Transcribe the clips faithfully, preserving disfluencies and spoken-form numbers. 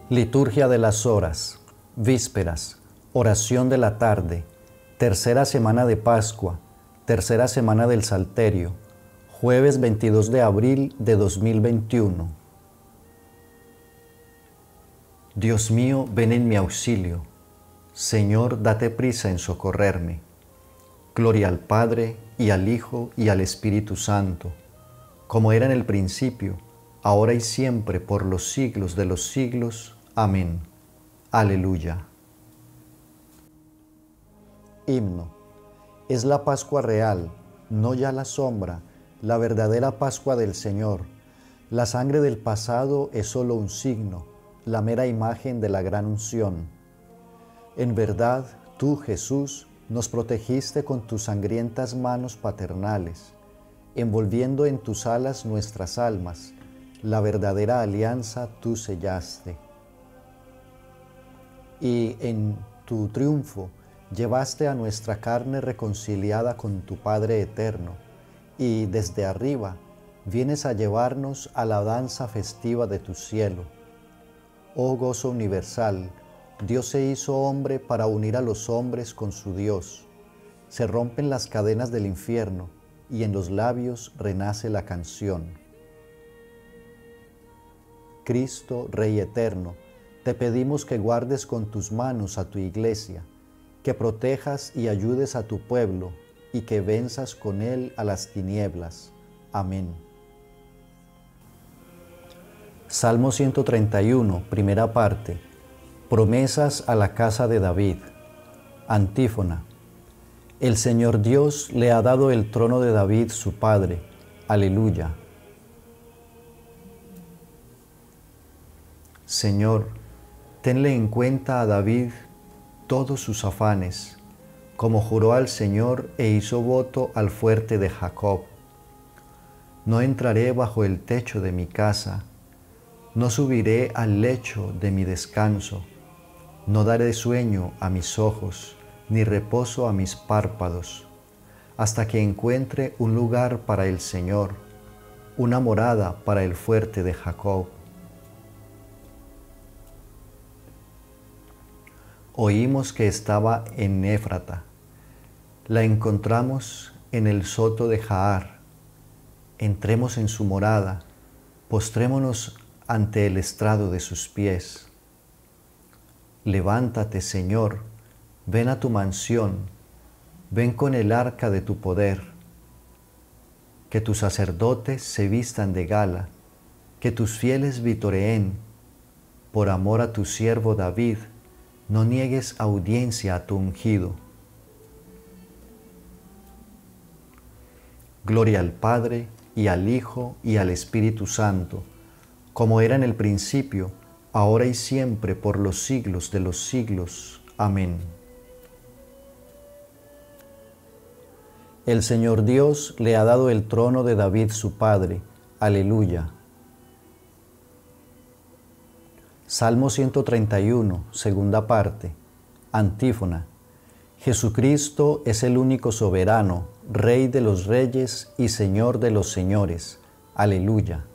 Liturgia de las horas, vísperas, oración de la tarde, tercera semana de Pascua, tercera semana del Salterio, jueves veintidós de abril de dos mil veintiuno. Dios mío, ven en mi auxilio. Señor, date prisa en socorrerme. Gloria al Padre, y al Hijo, y al Espíritu Santo, como era en el principio, ahora y siempre, por los siglos de los siglos. Amén. Aleluya. Himno. Es la Pascua real, no ya la sombra, la verdadera Pascua del Señor. La sangre del pasado es solo un signo, la mera imagen de la gran unción. En verdad, tú, Jesús, nos protegiste con tus sangrientas manos paternales, envolviendo en tus alas nuestras almas, la verdadera alianza tú sellaste. Y en tu triunfo llevaste a nuestra carne reconciliada con tu Padre eterno, y desde arriba vienes a llevarnos a la danza festiva de tu cielo. Oh gozo universal, Dios se hizo hombre para unir a los hombres con su Dios. Se rompen las cadenas del infierno y en los labios renace la canción. Cristo, Rey eterno, te pedimos que guardes con tus manos a tu iglesia, que protejas y ayudes a tu pueblo y que venzas con él a las tinieblas. Amén. Salmo ciento treinta y uno, primera parte. Promesas a la casa de David. Antífona. El Señor Dios le ha dado el trono de David su padre. Aleluya. Señor, tenle en cuenta a David todos sus afanes, como juró al Señor e hizo voto al fuerte de Jacob. No entraré bajo el techo de mi casa, no subiré al lecho de mi descanso. No daré sueño a mis ojos, ni reposo a mis párpados, hasta que encuentre un lugar para el Señor, una morada para el fuerte de Jacob. Oímos que estaba en Éfrata, la encontramos en el soto de Jaar. Entremos en su morada, postrémonos ante el estrado de sus pies. Levántate, Señor, ven a tu mansión, ven con el arca de tu poder. Que tus sacerdotes se vistan de gala, que tus fieles vitoreen. Por amor a tu siervo David, no niegues audiencia a tu ungido. Gloria al Padre, y al Hijo, y al Espíritu Santo, como era en el principio, ahora y siempre, por los siglos de los siglos. Amén. El Señor Dios le ha dado el trono de David su padre. Aleluya. Salmo ciento treinta y uno, segunda parte. Antífona. Jesucristo es el único soberano, Rey de los reyes y Señor de los señores. Aleluya.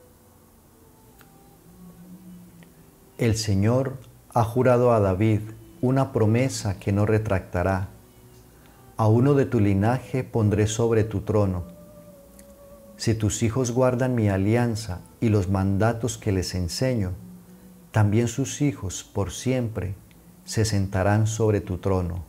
El Señor ha jurado a David una promesa que no retractará. A uno de tu linaje pondré sobre tu trono. Si tus hijos guardan mi alianza y los mandatos que les enseño, también sus hijos por siempre se sentarán sobre tu trono.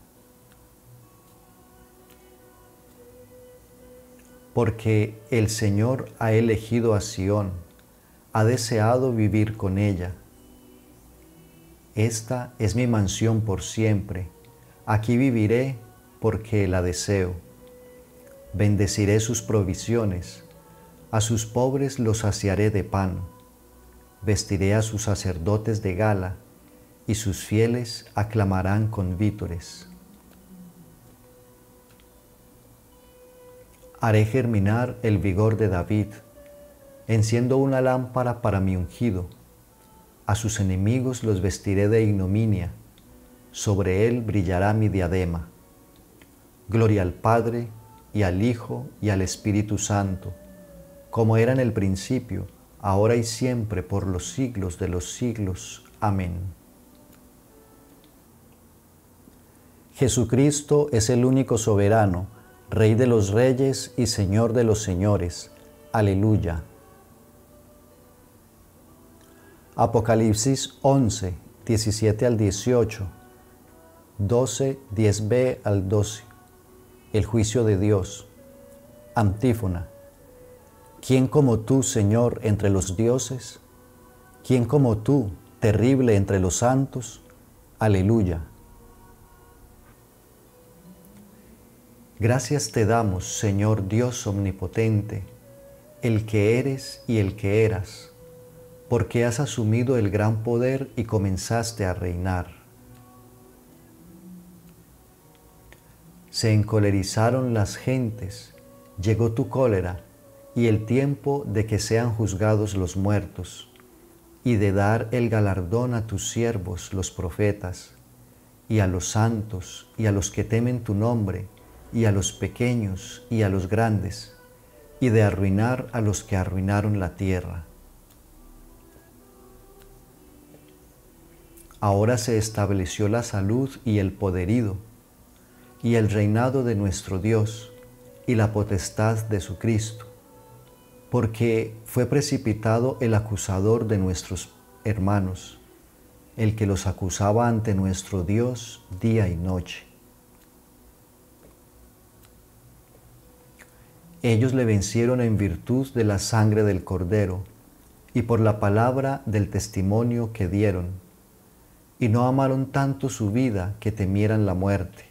Porque el Señor ha elegido a Sión, ha deseado vivir con ella. Esta es mi mansión por siempre, aquí viviré porque la deseo. Bendeciré sus provisiones, a sus pobres los saciaré de pan. Vestiré a sus sacerdotes de gala, y sus fieles aclamarán con vítores. Haré germinar el vigor de David, enciendo una lámpara para mi ungido. A sus enemigos los vestiré de ignominia, sobre él brillará mi diadema. Gloria al Padre, y al Hijo, y al Espíritu Santo, como era en el principio, ahora y siempre, por los siglos de los siglos. Amén. Jesucristo es el único soberano, Rey de los reyes y Señor de los señores. Aleluya. Apocalipsis once, diecisiete al dieciocho, doce, diez b al doce. El juicio de Dios. Antífona. ¿Quién como tú, Señor, entre los dioses? ¿Quién como tú, terrible entre los santos? Aleluya. Gracias te damos, Señor Dios omnipotente, el que eres y el que eras, porque has asumido el gran poder y comenzaste a reinar. Se encolerizaron las gentes, llegó tu cólera, y el tiempo de que sean juzgados los muertos, y de dar el galardón a tus siervos, los profetas, y a los santos, y a los que temen tu nombre, y a los pequeños, y a los grandes, y de arruinar a los que arruinaron la tierra. Ahora se estableció la salud y el poderío, y el reinado de nuestro Dios, y la potestad de su Cristo, porque fue precipitado el acusador de nuestros hermanos, el que los acusaba ante nuestro Dios día y noche. Ellos le vencieron en virtud de la sangre del Cordero y por la palabra del testimonio que dieron, y no amaron tanto su vida que temieran la muerte.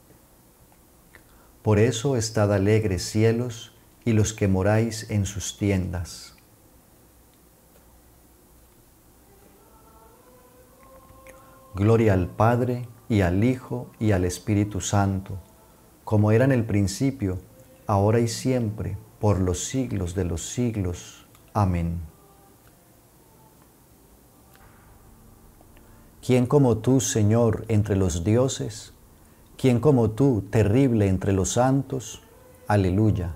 Por eso estad alegres, cielos, y los que moráis en sus tiendas. Gloria al Padre, y al Hijo, y al Espíritu Santo, como era en el principio, ahora y siempre, por los siglos de los siglos. Amén. ¿Quién como tú, Señor, entre los dioses? ¿Quién como tú, terrible entre los santos? Aleluya.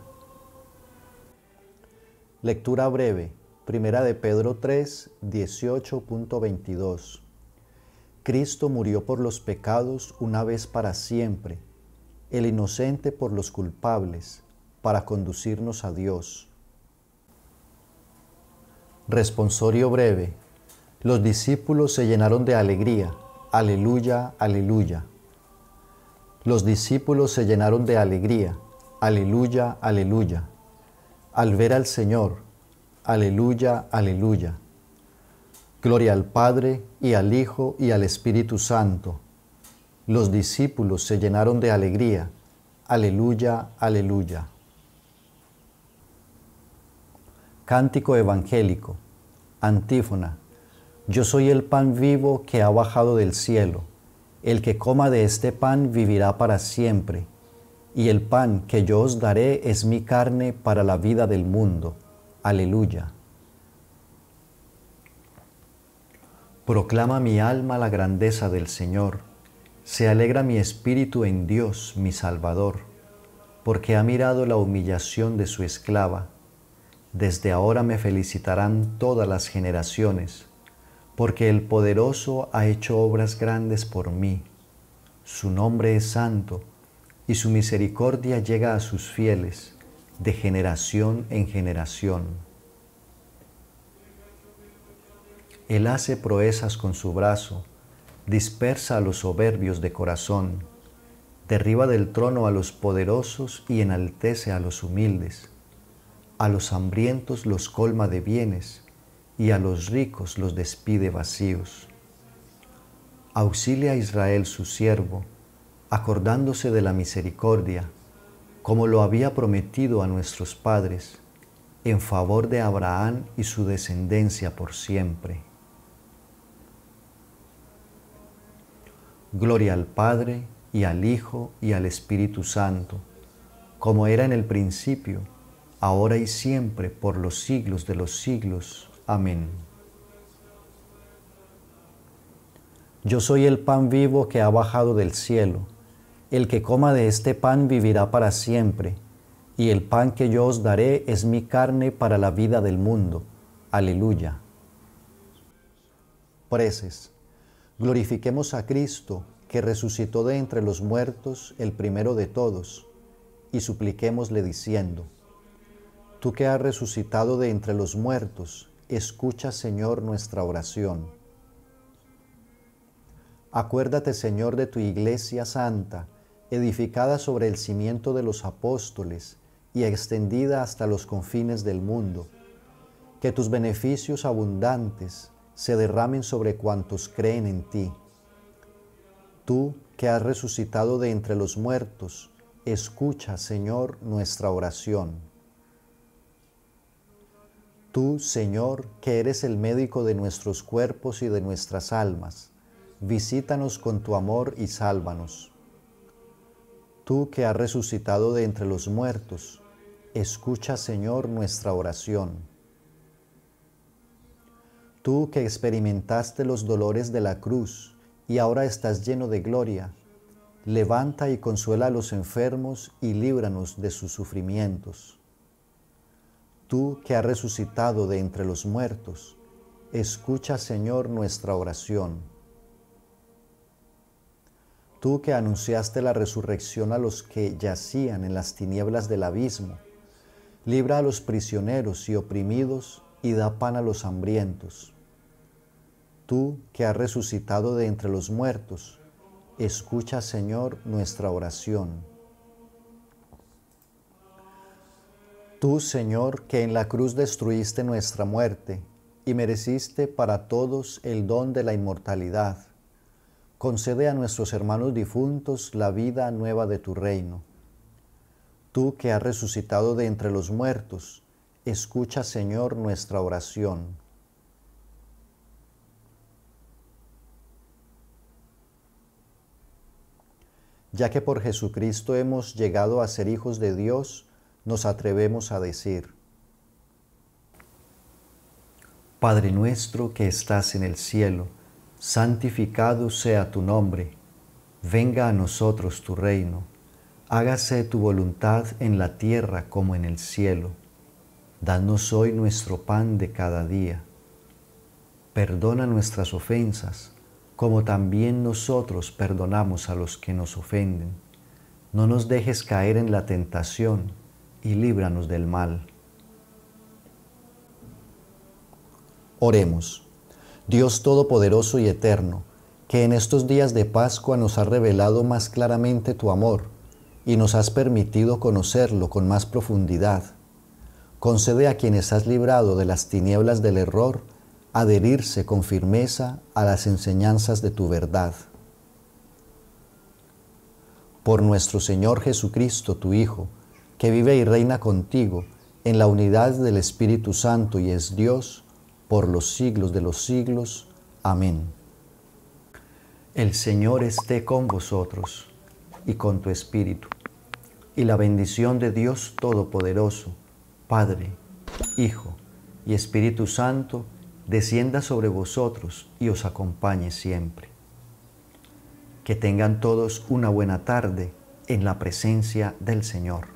Lectura breve, Primera de Pedro tres, dieciocho punto veintidós. Cristo murió por los pecados una vez para siempre, el inocente por los culpables, para conducirnos a Dios. Responsorio breve. Los discípulos se llenaron de alegría. Aleluya, aleluya. Los discípulos se llenaron de alegría. Aleluya, aleluya. Al ver al Señor. Aleluya, aleluya. Gloria al Padre, y al Hijo, y al Espíritu Santo. Los discípulos se llenaron de alegría. Aleluya, aleluya. Cántico evangélico. Antífona. Yo soy el pan vivo que ha bajado del cielo. El que coma de este pan vivirá para siempre. Y el pan que yo os daré es mi carne para la vida del mundo. Aleluya. Proclama mi alma la grandeza del Señor. Se alegra mi espíritu en Dios, mi Salvador, porque ha mirado la humillación de su esclava. Desde ahora me felicitarán todas las generaciones, porque el Poderoso ha hecho obras grandes por mí. Su nombre es santo, y su misericordia llega a sus fieles, de generación en generación. Él hace proezas con su brazo, dispersa a los soberbios de corazón, derriba del trono a los poderosos y enaltece a los humildes. A los hambrientos los colma de bienes, y a los ricos los despide vacíos. Auxilia a Israel su siervo, acordándose de la misericordia, como lo había prometido a nuestros padres, en favor de Abraham y su descendencia por siempre. Gloria al Padre, y al Hijo, y al Espíritu Santo, como era en el principio, ahora y siempre, por los siglos de los siglos. Amén. Yo soy el pan vivo que ha bajado del cielo. El que coma de este pan vivirá para siempre, y el pan que yo os daré es mi carne para la vida del mundo. Aleluya. Preces. Glorifiquemos a Cristo, que resucitó de entre los muertos, el primero de todos, y supliquémosle diciendo: Tú que has resucitado de entre los muertos, escucha, Señor, nuestra oración. Acuérdate, Señor, de tu Iglesia Santa, edificada sobre el cimiento de los apóstoles y extendida hasta los confines del mundo. Que tus beneficios abundantes se derramen sobre cuantos creen en ti. Tú que has resucitado de entre los muertos, escucha, Señor, nuestra oración. Tú, Señor, que eres el médico de nuestros cuerpos y de nuestras almas, visítanos con tu amor y sálvanos. Tú que has resucitado de entre los muertos, escucha, Señor, nuestra oración. Tú que experimentaste los dolores de la cruz y ahora estás lleno de gloria, levanta y consuela a los enfermos y líbranos de sus sufrimientos. Tú que has resucitado de entre los muertos, escucha, Señor, nuestra oración. Tú que anunciaste la resurrección a los que yacían en las tinieblas del abismo, libra a los prisioneros y oprimidos y da pan a los hambrientos. Tú que has resucitado de entre los muertos, escucha, Señor, nuestra oración. Tú, Señor, que en la cruz destruiste nuestra muerte y mereciste para todos el don de la inmortalidad, concede a nuestros hermanos difuntos la vida nueva de tu reino. Tú que has resucitado de entre los muertos, escucha, Señor, nuestra oración. Ya que por Jesucristo hemos llegado a ser hijos de Dios, nos atrevemos a decir: Padre nuestro que estás en el cielo, santificado sea tu nombre. Venga a nosotros tu reino. Hágase tu voluntad en la tierra como en el cielo. Danos hoy nuestro pan de cada día. Perdona nuestras ofensas, como también nosotros perdonamos a los que nos ofenden. No nos dejes caer en la tentación, y líbranos del mal. Oremos. Dios Todopoderoso y Eterno, que en estos días de Pascua nos has revelado más claramente tu amor y nos has permitido conocerlo con más profundidad, concede a quienes has librado de las tinieblas del error adherirse con firmeza a las enseñanzas de tu verdad. Por nuestro Señor Jesucristo, tu Hijo, que vive y reina contigo en la unidad del Espíritu Santo y es Dios por los siglos de los siglos. Amén. El Señor esté con vosotros y con tu espíritu, y la bendición de Dios Todopoderoso, Padre, Hijo y Espíritu Santo, descienda sobre vosotros y os acompañe siempre. Que tengan todos una buena tarde en la presencia del Señor.